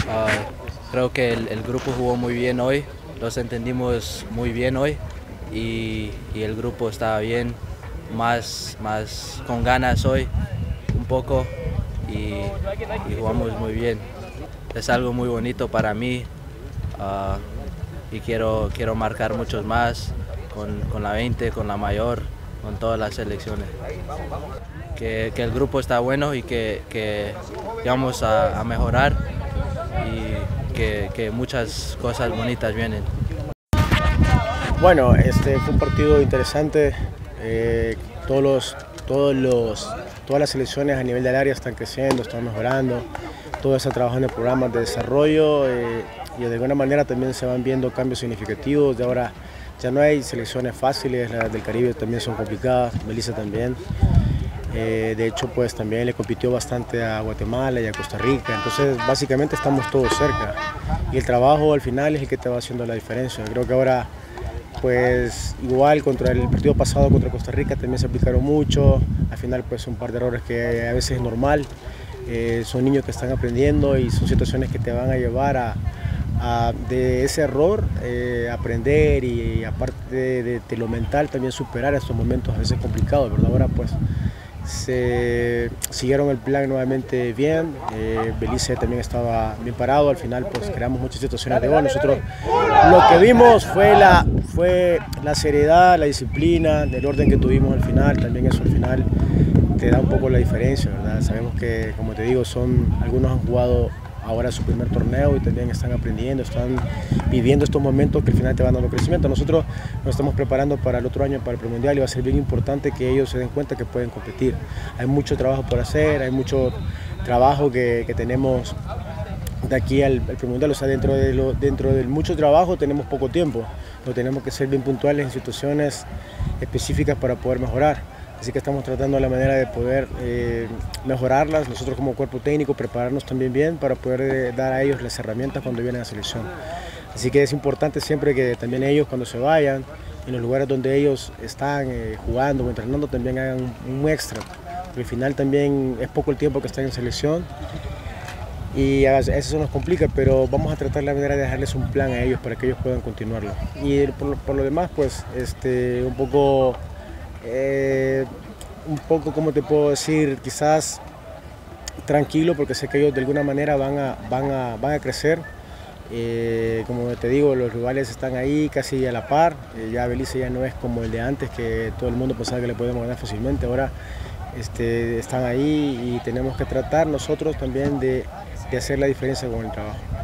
Ah, Creo que el grupo jugó muy bien hoy, los entendimos muy bien hoy y el grupo estaba bien, más con ganas hoy un poco y jugamos muy bien. Es algo muy bonito para mí ah, y quiero marcar muchos más con la 20, con la mayor, con todas las selecciones. Que el grupo está bueno y que vamos a mejorar y que muchas cosas bonitas vienen. Bueno, fue un partido interesante. Todas las selecciones a nivel del área están creciendo, están mejorando. Todos están trabajando en programas de desarrollo y de alguna manera también se van viendo cambios significativos. De ahora ya no hay selecciones fáciles, las del Caribe también son complicadas, Belice también. De hecho, pues también le compitió bastante a Guatemala y a Costa Rica. Entonces, básicamente estamos todos cerca. Y el trabajo al final es el que te va haciendo la diferencia. Creo que ahora, pues igual contra el partido pasado contra Costa Rica también se aplicaron mucho. Al final, pues un par de errores que a veces es normal. Son niños que están aprendiendo y son situaciones que te van a llevar de ese error aprender y aparte de lo mental también superar estos momentos a veces complicados, ¿verdad? Ahora pues se siguieron el plan nuevamente bien, Belice también estaba bien parado, al final pues creamos muchas situaciones de gol. Nosotros lo que vimos fue la seriedad, la disciplina, el orden que tuvimos al final, también eso al final te da un poco la diferencia, ¿verdad? Sabemos que, como te digo, algunos han jugado ahora su primer torneo y también están aprendiendo, están viviendo estos momentos que al final te van dando crecimiento. Nosotros nos estamos preparando para el otro año, para el premundial, y va a ser bien importante que ellos se den cuenta que pueden competir. Hay mucho trabajo por hacer, hay mucho trabajo que tenemos de aquí al premundial, o sea, dentro de mucho trabajo tenemos poco tiempo, pero tenemos que ser bien puntuales en situaciones específicas para poder mejorar. Así que estamos tratando la manera de poder mejorarlas, nosotros como cuerpo técnico, prepararnos también bien para poder dar a ellos las herramientas cuando vienen a la selección. Así que es importante siempre que también ellos cuando se vayan, en los lugares donde ellos están jugando o entrenando, también hagan un extra. Porque al final también es poco el tiempo que están en selección y a eso nos complica, pero vamos a tratar la manera de dejarles un plan a ellos para que ellos puedan continuarlo. Y por lo demás, pues un poco, como te puedo decir, quizás tranquilo, porque sé que ellos de alguna manera van a crecer. Como te digo, los rivales están ahí casi a la par. Ya Belice ya no es como el de antes, que todo el mundo pensaba que le podíamos ganar fácilmente. Ahora están ahí y tenemos que tratar nosotros también de hacer la diferencia con el trabajo.